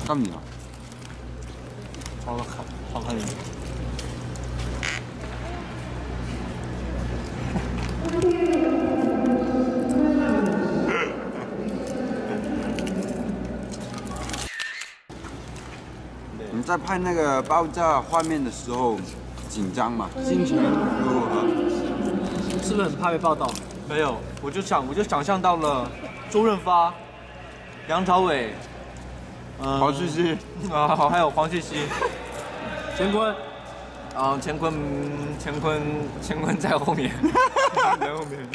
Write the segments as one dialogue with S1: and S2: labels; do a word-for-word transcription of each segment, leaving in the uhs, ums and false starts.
S1: 到你了。
S2: 好了，好好看一点。
S1: 你在拍那个爆炸画面的时候紧张吗？心情如何？
S3: 是不是很怕被报道？
S2: 没有，我就想，我就想象到了周润发、梁朝伟、嗯，
S1: 黄旭熙
S2: 啊，好，还有黄旭熙、
S3: 乾坤，
S2: 啊，乾坤，乾坤，乾坤在后面，在后面，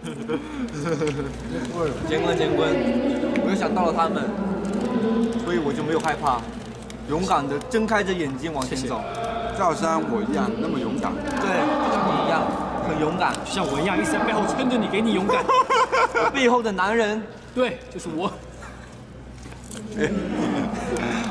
S2: 乾坤，乾坤，我就想到了他们，所以我就没有害怕，勇敢的睁开着眼睛往前走，
S1: 就好像我一样那么勇敢。
S2: 对，就像你一样，很勇敢，
S3: 像我一样一直在背后撑着你，给你勇敢。
S2: 背后的男人，
S3: 对，就是我。